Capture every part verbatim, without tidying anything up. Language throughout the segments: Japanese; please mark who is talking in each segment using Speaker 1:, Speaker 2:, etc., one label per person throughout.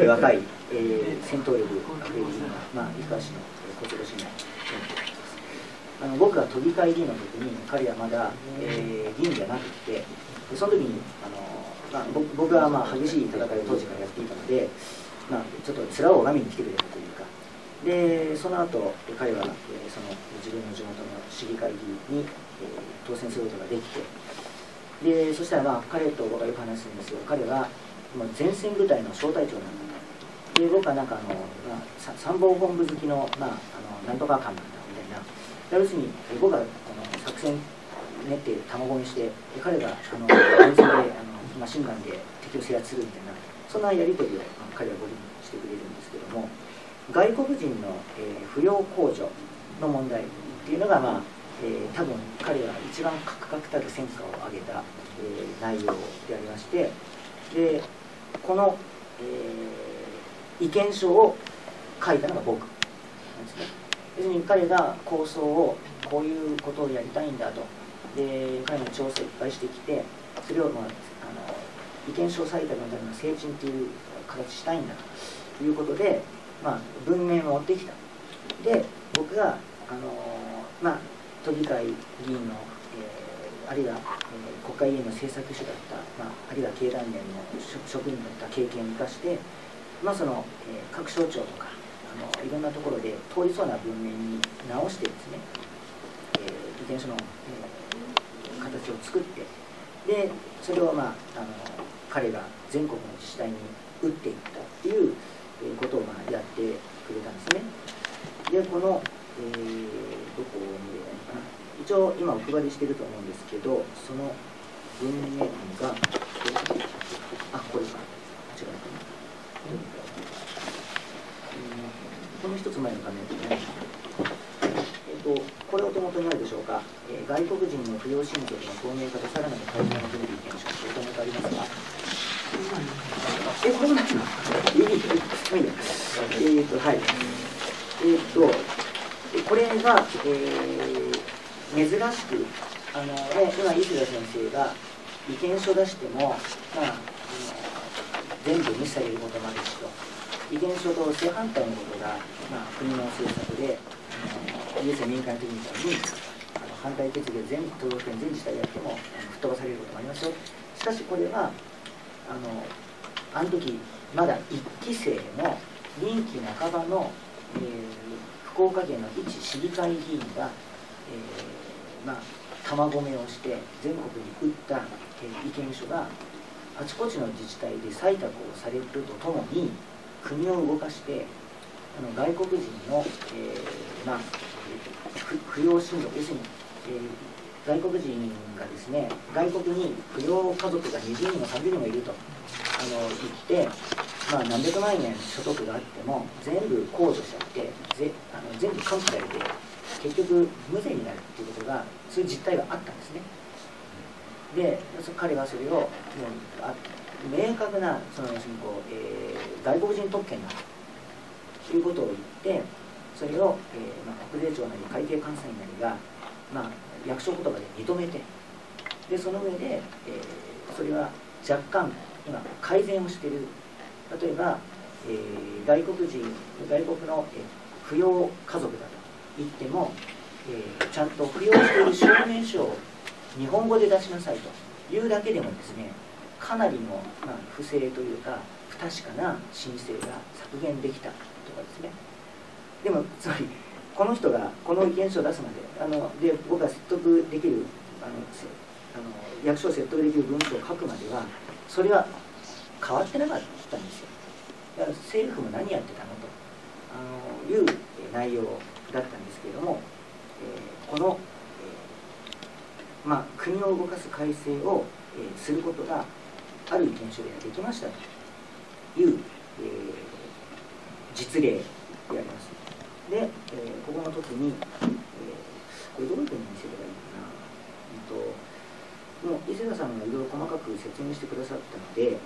Speaker 1: 若い、えー、戦闘力あふれるような、まあ、生かしの小坪信頼あの僕が都議会議員の時に彼はまだ、えー、議員じゃなくて、その時にあの、まあ、僕はまあ激しい戦いを当時からやっていたので、まあ、ちょっと面を拝みに来てくれたというか、でその後彼は、えー、その自分の地元の市議会議員に、えー、当選することができて、でそしたら、まあ、彼と僕はよく話すんですが、彼はもう前線部隊の小隊長なんだと。で僕はなんかあの、まあ、参謀本部好きの、まあ、あのなんとか官なんだみたいな。要するに僕があの作戦練って卵にして彼があの前線であのマシンガンで敵を制圧するみたいな、そんなやり取りを彼はご理解してくれるんですけども、外国人の、えー、扶養控除の問題っていうのが、まあえー、多分彼が一番カクカクたる戦果を上げた、えー、内容でありまして、でこの、えー、意見書を書いたのが僕なんですね。要するに彼が構想をこういうことをやりたいんだと、で彼の調査をいっぱいしてきて、それを、まあ、あの意見書を採択のための成陳という形したいんだということで、まあ、文面を持ってきた。で僕があの、まあ、都議会議員の、えー、あるいは、えー、国会議員の政策秘書だった、まあ、あるいは経団連の職員だった経験を生かして、まあそのえー、各省庁とかあのいろんなところで通りそうな文面に直してですね、えー、意見書の、えー、形を作って、でそれを、まあ、あの彼が全国の自治体に打っていったっていうことを、まあ、やってくれたんですね。でこの、えー、どこを見ればいいかな、一応今お配りしてると思うんですけど、その文面があこれか違うかな、この一つ前の画面ですね。えっと、これお手元にあるでしょうか。えー、外国人の扶養親族の透明化とさらなる改善を求める意見書、お手元ありますか。え、これもないの。いい、いい、いいや。えっと、はい。えっと、これが、えー、珍しく、あの、ね、今、石田先生が意見書出しても、まあ、あの全部無視されることもあるしと。意見書と正反対のことが、まあ、国の政策で、要するに民間的みたいにあの反対決議を全都道府県全自治体やってもあの吹っ飛ばされることもありますよ。しかしこれはあのあの時まだいっき生の任期半ばの、えー、福岡県の一市議会議員が、えー、まあ卵目をして全国に打った、えー、意見書があちこちの自治体で採択をされるとともに国を動かしてあの外国人の、えーまあ、扶養親族、要するに、えー、外国人がですね、外国に扶養家族がにじゅうにんもさんじゅうにんもいるとあの言って、まあ、何百万円所得があっても全部控除しちゃってぜあの全部還付されて結局無税になるっていうことがそういう実態があったんですね。で彼はそれをもうあ明確なその、こうえー、外国人特権だということを言って、それを、えーまあ、国税庁なり会計監査院なりが、まあ、役所言葉で認めて、でその上で、えー、それは若干今改善をしている。例えば、えー、外国人外国の、えー、扶養家族だと言っても、えー、ちゃんと扶養している証明書を日本語で出しなさいというだけでもですね、かなりの、まあ、不正というか不確かな申請が削減できたとかですね。でもつまりこの人がこの意見書を出すまであので僕が説得できるあのあの役所を説得できる文書を書くまではそれは変わってなかったんですよ。だから政府も何やってたのとあのいう内容だったんですけれども、えー、この、えーまあ、国を動かす改正を、えー、することがある意見書でできましたという、えー、実例であります。で、えー、ここの時に、えー、これどういうふうに見せればいいかな、えっと、もう伊勢田さんがいろいろ細かく説明してくださったので、えー、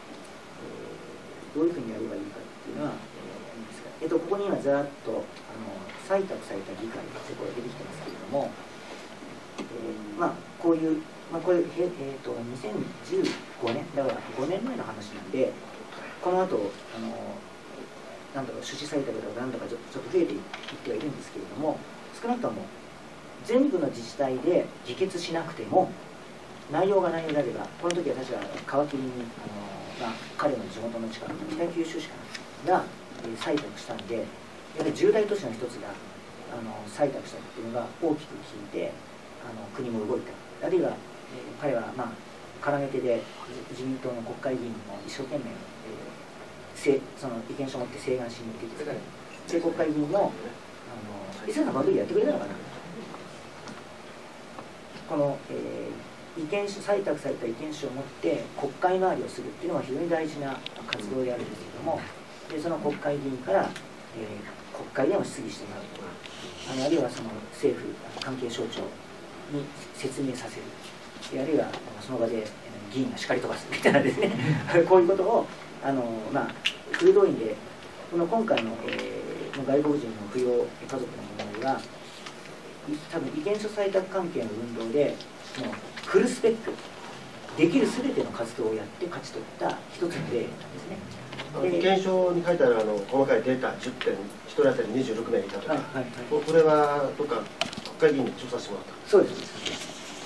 Speaker 1: どういうふうにやればいいかっていうのは、えー、いいですか。えっと、ここに今ざーっとあの採択された議会がこれ出てきてますけれども、えー、まあこういう、まあ、これ、えー、とにせんじゅうごねんだからごねんまえの話なんで、 この後あのなんだろう種子採択とかなんとかちょっと増えていってはいるんですけれども、少なくとも全部の自治体で議決しなくても内容が内容であれば、この時は確か皮切りにあの、まあ、彼の地元の近くの北九州市かなが、えー、採択したんで、やはり重大都市の一つがあの採択したっていうのが大きく効いて、あの国も動いた。あるいは、えー、彼はまあ絡め手で自民党の国会議員も一生懸命、えー、その意見書を持って請願しに行ってですね、で国会議員もあの伊勢さんバトルやってくれたのかな、この、えー意見書採択された意見書を持って国会回りをするっていうのは非常に大事な活動であるんですけども、でその国会議員から、えー、国会でも質疑してもらうとか、あのあるいはその政府関係省庁に説明させる、あるいはその場で議員が叱り飛ばすみたいなですねこういうことをあの、まあ、フル動員でこの今回の、えー、外国人の扶養家族の問題は多分意見書採択関係の運動でもうフルスペックできるすべての活動をやって勝ち取った一つの例なんですね。
Speaker 2: 意見書に書いてあるあの細かいデータじゅってん、ひとり当たりにじゅうろくめいいたとか、はいはいはい、これはどっか国会議員に調査してもらった。
Speaker 1: そうです。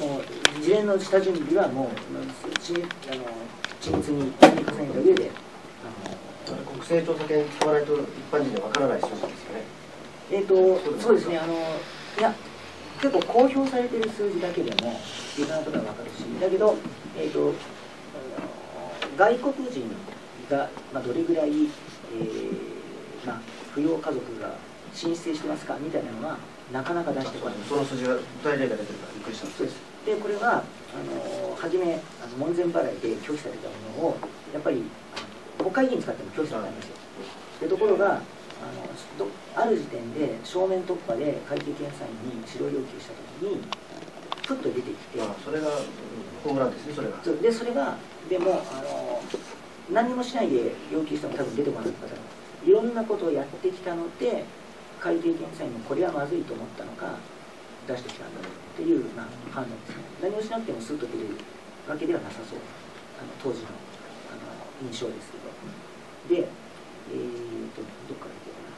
Speaker 1: もう事前の下準備はもうちあの緻密に積み重ねた上で、
Speaker 2: あの国政調査権使わないと一般人には分からない数字ですよね。
Speaker 1: えっ、ー、とそうですね、あのいや結構公表されている数字だけでもいろんなことが分かるし、だけど、えー、と外国人が、まあ、どれぐらい、えーまあ、扶養家族が申請してますかみたいなのはなかなか出してこない。
Speaker 2: その数字が具体例が出てるからびっくりしたんです。
Speaker 1: そうです。でこれはあの初めあの門前払いで拒否されたものをやっぱり国会議員使っても拒否されたんですよ。でところがあのどある時点で正面突破で会計検査院に指導要求したときにふっと出てきて、
Speaker 2: ああそれがホームランですね。それが
Speaker 1: でそれがでもあの何もしないで要求しても多分出てこなかったから、いろんなことをやってきたので会計検査院もこれはまずいと思ったのか出してきたんだろうっていう、まあ、判断ですね。何もしなくてもスッと出るわけではなさそう、あの当時のあの印象ですけど。でえーとどっから行こうかな。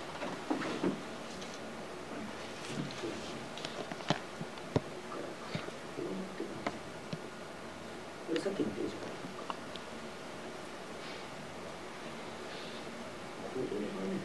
Speaker 1: これさっきのページから。これはね、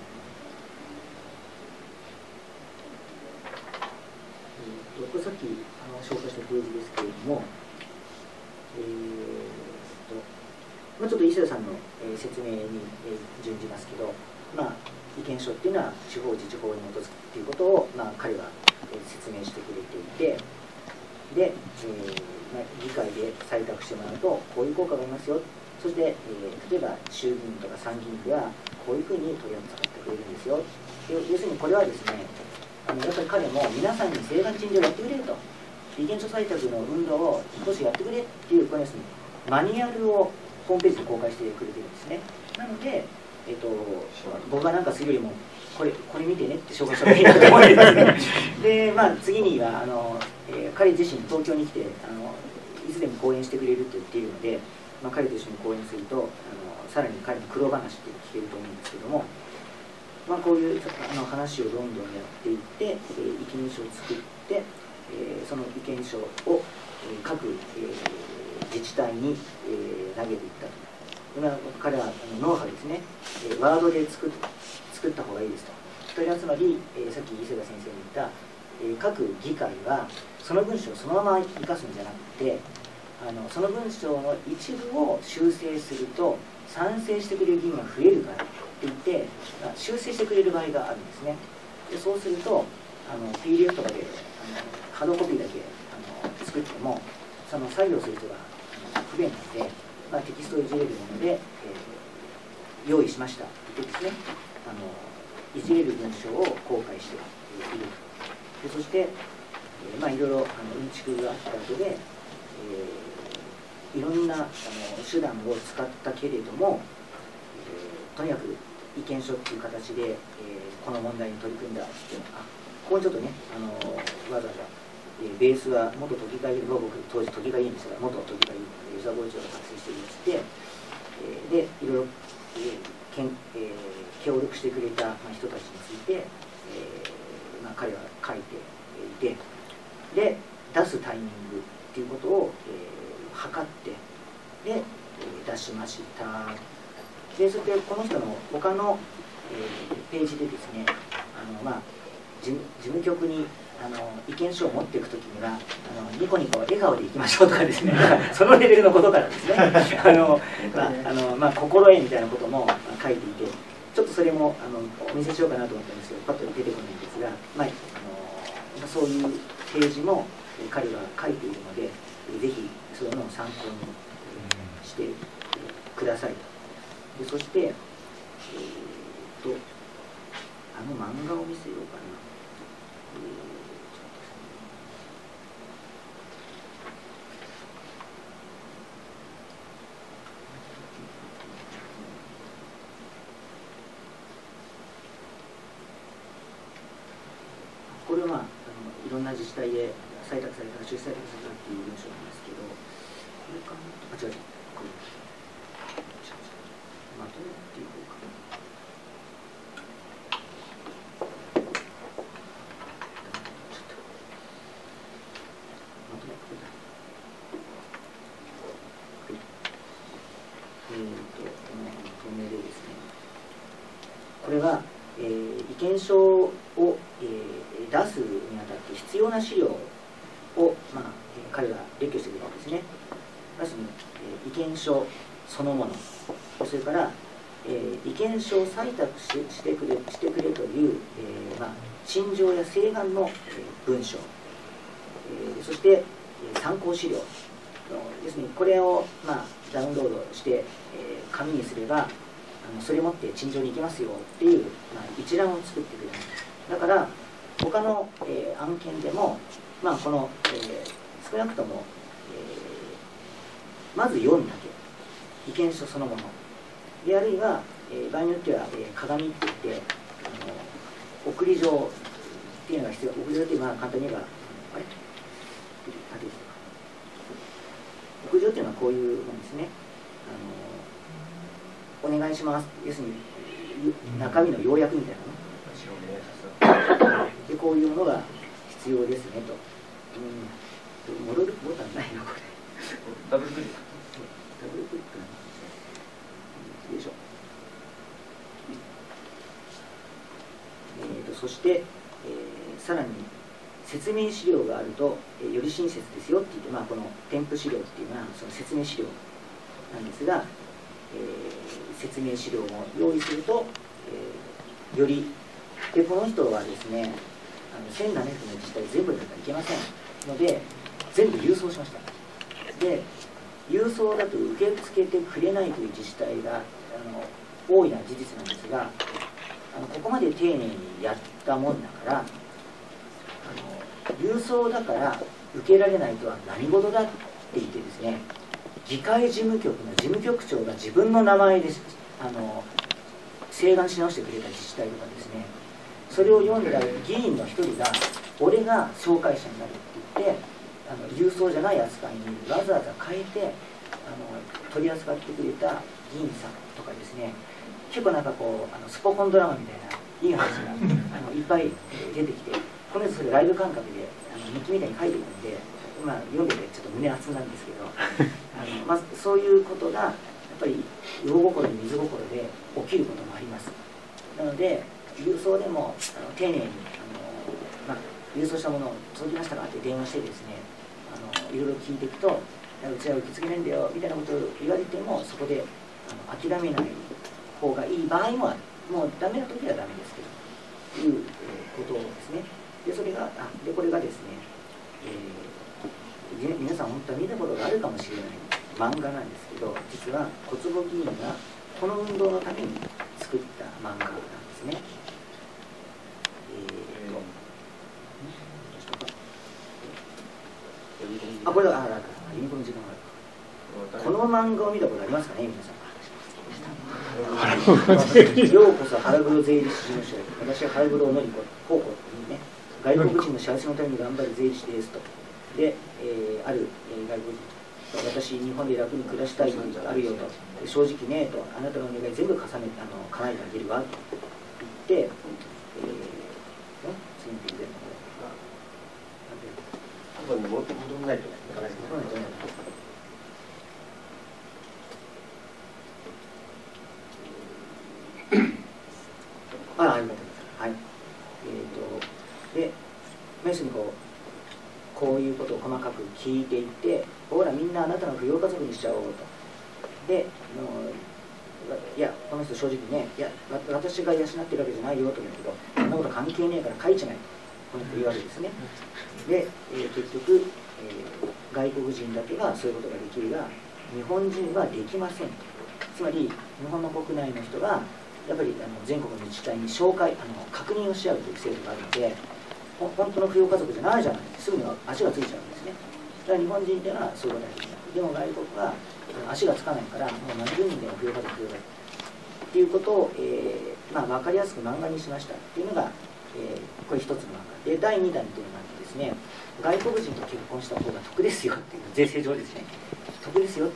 Speaker 1: えーとこれさっきあの紹介したページですけれども、えーとまあ、ちょっと石田さんの、えー、説明に、えー、準じますけど、まあ、意見書っていうのは地方自治法に基づくっていうことを、まあ、彼は、えー、説明してくれていて、で、えーまあ、議会で採択してもらうとこういう効果がありますよ、そして、えー、例えば衆議院とか参議院ではこういうふうに取り扱ってくれるんですよ。要するにこれはですね、あのやっぱり彼も皆さんに請願陳情をやってくれると、意見書採択の運動を少しやってくれっていう、これですね、マニュアルをホームページで公開してくれてるんですね。なので、えっと、僕がなんかするよりもこれこれ見てねって紹介した方がいいなと思ってですね。で、まあ、次にはあの、えー、彼自身東京に来てあのいつでも講演してくれると言っているので、まあ、彼と一緒に講演するとあのさらに彼の苦労話って聞けると思うんですけども、まあ、こういうあの話をどんどんやっていって、えー、意見書を作って、えー、その意見書を、えー、各、えー、自治体に、えー、投げていったと。今彼はノウハウですね、えー、ワードで作っ作った方がいいですと。それはつまり、えー、さっき伊勢田先生に言った、えー、各議会はその文章をそのまま生かすんじゃなくて、あのその文章の一部を修正すると賛成してくれる議員が増えるからって言って、まあ、修正してくれる場合があるんですね。でそうするとあの ピーディーエフ とかであのハードコピーだけあの作ってもその作業する人があの不便なので、まあ、テキストをいじれるもので、えー、用意しましたって言ってですね、あのいじれる文章を公開している。でそして、えー、まあいろいろあのうんちくがあった後で、えー、いろんなあの手段を使ったけれども、えー、とにかく意見書っていう形で、えー、この問題に取り組んだって、あここにちょっとね、あのわざわざ、えー、ベースは元都議会議員、僕当時都議会議員でしたが、元都議会議員、吉田剛一郎が発生しているって言って、えー、でいろいろけん、えー、協力してくれた、まあ、人たちについて、えーまあ、彼は書いていて、で出すタイミングっていうことを、えー、測ってで、えー、出しました。でそれでこの人の他の、えー、ページでですね、あの、まあ、事務、事務局にあの意見書を持っていくときにはあのニコニコ笑顔でいきましょうとかですねそのレベルのことからですねあの、まああのまあ、心得みたいなことも書いていて、ちょっとそれもあのお見せしようかなと思ったんですけどパッと出てこないんですが、まあ、あのそういうページも彼は書いているので、ぜひそういうのを参考にしてください。でそして、えー、っとあの漫画を見せようかな。えーこれは、まあ、あのいろんな自治体で採択された、出採択されたっていう文章なんですけど、これかなあ、違う違う、これ。まとめていこうかな。まとめ、これだ。はい。えーと、このまとめでですね、これは、えー、意見書を、えー、出すにあたって必要な資料を、まあ、えー、彼が列挙してくれるんですね。まず、えー、意見書そのもの、それから、えー、意見書を採択 し, して, くれしてくれという、えーまあ、陳情や請願の、えー、文章、えー、そして、えー、参考資料ですね。これを、まあ、ダウンロードして、えー、紙にすればそれ持って陳情に行きますよっていう、まあ、一覧を作ってくれます。だから他の、えー、案件でも、まあ、この、えー、少なくとも、えー、まず読んだけ意見書そのもので、あるいは、えー、場合によっては、えー、鏡って言ってあの送り状っていうのが必要。送り状っていうのは簡単に言えばあれ送り状っていうのはこういうものですね。あのお願いします。要するに中身の要約みたいなの。でこういうものが必要ですねと。うん、戻るボタンないのこれ。
Speaker 2: ダブルクリック。
Speaker 1: ダブルクリック。よいしょ。えーとそして、えー、さらに説明資料があると、えー、より親切ですよって言って、まあ、この添付資料っていうのはその説明資料なんですが、えー、説明資料も用意すると、えー、よりでこの人はですねあのせんななひゃくの自治体全部だったらいけませんので全部郵送しました。で郵送だと受け付けてくれないという自治体があの多いのは事実なんですが、あのここまで丁寧にやったもんだから、あの郵送だから受けられないとは何事だって言ってですね、議会事務局の事務局長が自分の名前であの請願し直してくれた自治体とかですね、それを読んだ議員の一人が俺が紹介者になるって言って、あの郵送じゃない扱いにわざわざ変えてあの取り扱ってくれた議員さんとかですね、結構なんかこうあのスポコンドラマみたいないい話があのいっぱい出てきて、この人それライブ感覚であの日記みたいに書いていくんで、まあ、読んでてちょっと胸熱なんですけどあの、まあ、そういうことがやっぱり魚心に水心で起きることもあります。なので郵送でもあの丁寧にあの、まあ、郵送したものを届きましたかって電話してですね、あのいろいろ聞いていくと、うちは受け付けないんだよみたいなことを言われてもそこであの諦めない方がいい場合もある。もうダメな時はダメですけどいうことですね。でそれがあでこれがですね、えー、皆さん本当は見たことがあるかもしれない漫画なんですけど、実は小坪議員がこの運動のために作った漫画なんですね。えー、とあこれだああユニコの時間があるか。この漫画を見たことありますかね皆さん。ようこそ原黒税理士事務所へ。私は原黒のりこ高校というね、外国人の幸せのために頑張る税理士ですと。で、えー、ある、えー、外国人私日本で楽に暮らしたいとあるよと正直ねと、あなたのお願い全部重ねあの叶えてあげるわと言って、えー、ね、次のページで
Speaker 2: 後に戻らないといけないですね。
Speaker 1: ああ、ありがとうございます。はい。えっ、ー、と、で、要するにこう、こういうことを細かく聞いていって、ほら、みんなあなたの扶養家族にしちゃおうと。で、もういや、この人正直ね、いや、私が養ってるわけじゃないよと言うけど、そんなこと関係ねえから書いちまえと、この人言うわけですね。で、えー、結局、えー、外国人だけがそういうことができるが、日本人はできませんと。つまり、日本の国内の人が、やっぱりあの全国の自治体に紹介、あの確認をし合うという制度があるので、本当の扶養家族じゃないじゃないってすぐに足がついちゃうんですね。だから日本人っていうのはそういうことができない。でも外国は足がつかないから、もう何十人でも扶養家族扶養家族っていうことを、えーまあ、分かりやすく漫画にしましたっていうのが、えー、これ一つの漫画で、だいにだんっていうのがあってですね、外国人と結婚した方が得ですよっていう、税制上ですね、得ですよって、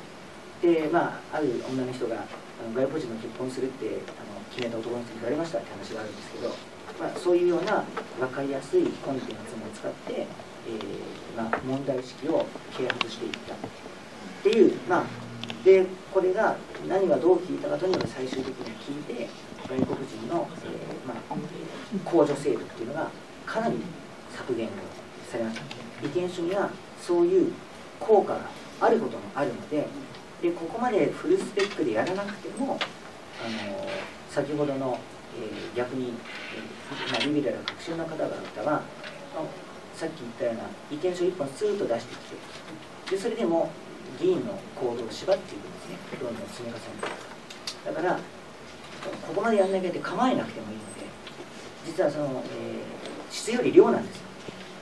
Speaker 1: まあ、ある女の人があの外国人と結婚するってあの決めた男の人に言われましたって話があるんですけど、まあ、そういうような分かりやすいコンテンツも使って、えーまあ、問題意識を啓発していったっていう、まあ、でこれが何がどう聞いたかというのを最終的に聞いて、外国人の、えーまあ、控除制度っていうのがかなり削減をされました。意見書にはそういう効果があることもあるので、でここまでフルスペックでやらなくても、あの先ほどの、えー、逆に、えーまあ、リベラル革新の方々は、さっき言ったような意見書一本スーッと出してきて、でそれでも議員の行動を縛っていくんですね、どんどん積み重ねて。だからここまでやんなきゃって構えなくてもいいので、実はその、えー、質より量なんですよ。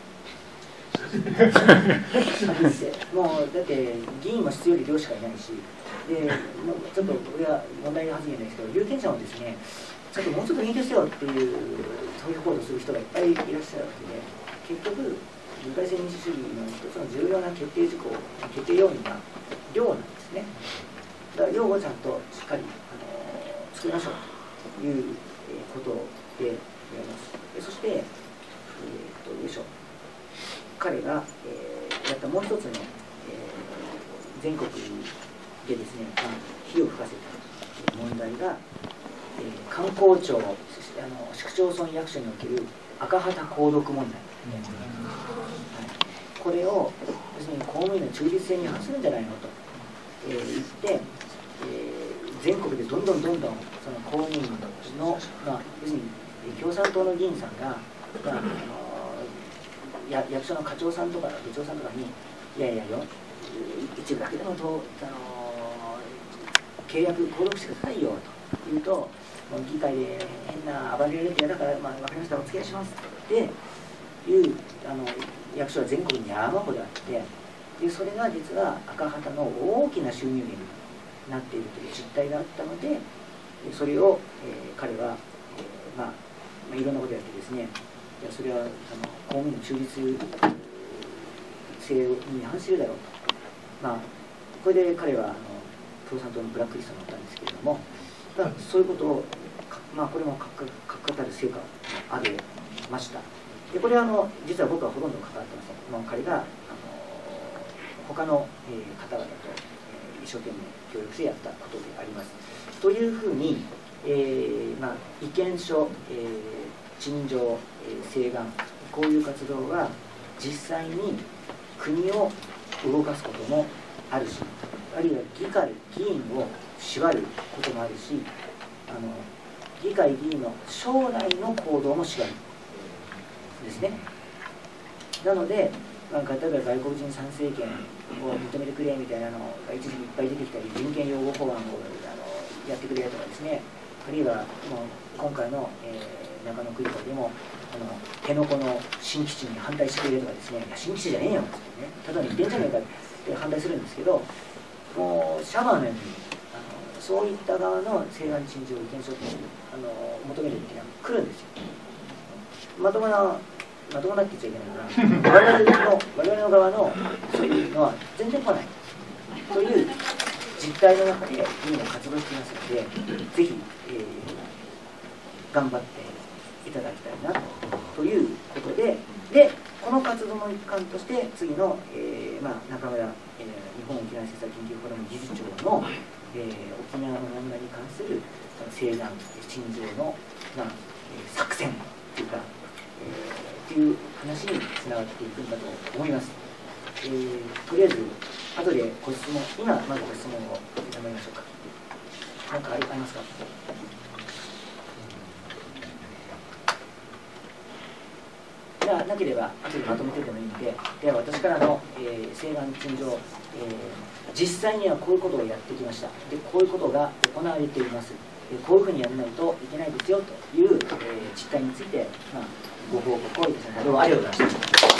Speaker 1: もうだって議員も質より量しかいないし、でもうちょっとこれは問題発言なんですけど、有権者もですね、ちょっともうちょっといいですよっていう投票行動する人がいっぱいいらっしゃるわけで、結局二回制民主主義の一つの重要な決定事項、決定要因が量なんですね。だから量をちゃんとしっかり、あの作りましょうということでやります。でそして、えー、っとよいしょ、彼が、えー、やったもう一つの、えー、全国でですね、まあ、火を吹かせた問題が、えー、観光庁、あの市区町村役所における赤旗購読問題、はい、これを要するに公務員の中立性に反するんじゃないのと、えー、言って、えー、全国でどんどんどんどんその公務員の、まあ、要するに共産党の議員さんが、まあ、あのや役所の課長さんとか部長さんとかに「いやいやよ、一部だけでもと、あの契約登録してくださいよ」と言うと、議会で変な暴れられて嫌だから、まあ、分かりました、お付き合いしますっていうあの役所は全国に山ほどあって、でそれが実は赤旗の大きな収入源になっているという実態があったので、それを、えー、彼は、えーまあ、まあいろんなことをやってですね、いやそれはあの公務員の中立性に反するだろうと、まあ、これで彼はあの共産党のブラックリストに載ったんですけれども、だからそういうことを、まあ、これも確固たる成果が上げました。でこれはあの実は僕はほとんど関わってません。まあ、彼があの他の、えー、方々と、えー、一生懸命協力してやったことであります。というふうに、えーまあ、意見書、えー、陳情、えー、請願、こういう活動は実際に国を動かすこともあるし、あるいは議会議員を縛ることもあるし、あの議会議員の将来の行動も縛るですね。なので、まあ、例えば外国人参政権を認めてくれみたいなのが一時期いっぱい出てきたり、人権擁護法案をあのやってくれとかですね、あるいはもう今回の、えー、中野区議会でもあの辺野古の新基地に反対してくれとかですね、いや新基地じゃねえよってね、ただの言ってんじゃねえかって反対するんですけど、もうシャバーのようにあのそういった側の請願陳情意見書をあの求めるっていうのは来るんですよ。まともなまともなって言っちゃいけないから我々の我々の側のそういうのは全然来ないという実態の中で今活動していますので、ぜひ、えー、頑張っていただきたいなということで、でこの活動の一環として次の、えーまあ、中村、えー、日本沖縄政策研究フォーラム理事長の、えー、沖縄の問題に関する西南陳情の、まあ、作戦というか、えー、という話につながっていくんだと思います。えー、とりあえず後でご質問、今まずご質問を受けたまいりましょうか。何かありますか？じゃあなければ後でまとめてでもいいので、では私からの、えー、西南陳情、えー、実際にはこういうことをやってきました。でこういうことが行われています。でこういうふうにやらないといけないですよという、えー、実態について、まあ、ご報告をいたしました。どうもありがとうございました。